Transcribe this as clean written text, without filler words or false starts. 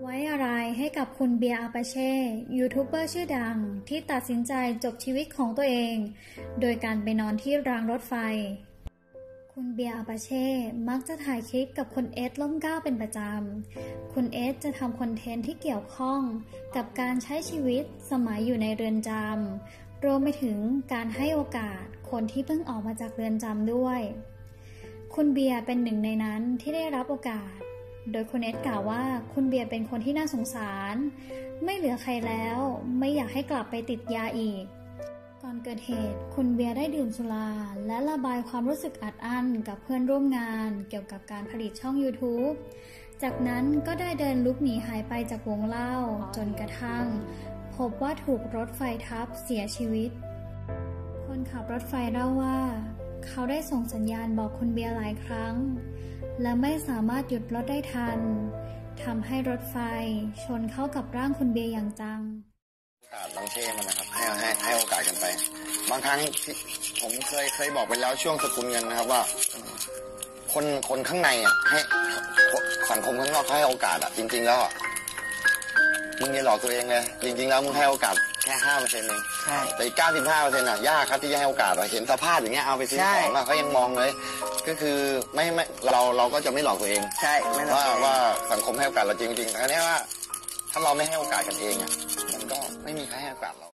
ไว้อะไรให้กับคุณเบียร์ อาปาเช่ยูทูบเบอร์ชื่อดังที่ตัดสินใจจบชีวิตของตัวเองโดยการไปนอนที่รางรถไฟคุณเบียร์ อาปาเช่มักจะถ่ายคลิปกับคุณเอสล่มเกล้าเป็นประจำคุณเอสจะทำคอนเทนต์ที่เกี่ยวข้องกับการใช้ชีวิตสมัยอยู่ในเรือนจำรวมไปถึงการให้โอกาสคนที่เพิ่งออกมาจากเรือนจำด้วยคุณเบียร์เป็นหนึ่งในนั้นที่ได้รับโอกาสโดยคุณเอสกล่าวว่าคุณเบียร์เป็นคนที่น่าสงสารไม่เหลือใครแล้วไม่อยากให้กลับไปติดยาอีกก่อนเกิดเหตุคุณเบียร์ได้ดื่มสุราและระบายความรู้สึกอัดอั้นกับเพื่อนร่วมงานเกี่ยวกับการผลิตช่อง YouTube จากนั้นก็ได้เดินลุกหนีหายไปจากวงเล่าจนกระทั่งพบว่าถูกรถไฟทับเสียชีวิตคนขับรถไฟเล่าว่าเขาได้ส่งสัญญาณบอกคุณเบียร์หลายครั้งและไม่สามารถหยุดรถได้ทันทำให้รถไฟชนเข้ากับร่างคุณเบียร์อย่างจังบางเช่มันนะครับให้โอกาสกันไปบางครั้งผมเคยบอกไปแล้วช่วงสกุลเงินนะครับว่าคนข้างในอ่ะให้สังคมข้างนอกเขาให้โอกาสอ่ะจริงๆแล้วอ่ะมึงอย่าหลอกตัวเองเลยจริงๆแล้วมึงให้โอกาสแค่5%เองใช่แต่อีก95%อ่ะยากครับที่จะให้โอกาสเห็นสภาพอย่างเงี้ยเอาไปซื้อของอ่ะเขายังมองเลยก็คือไม่เราก็จะไม่หลอกตัวเองใช่ว่าสังคมให้โอกาสเราจริงๆแต่ครั้นี้ว่าถ้าเราไม่ให้โอกาสกันเองอ่ะมันก็ไม่มีใครให้โอกาสเรา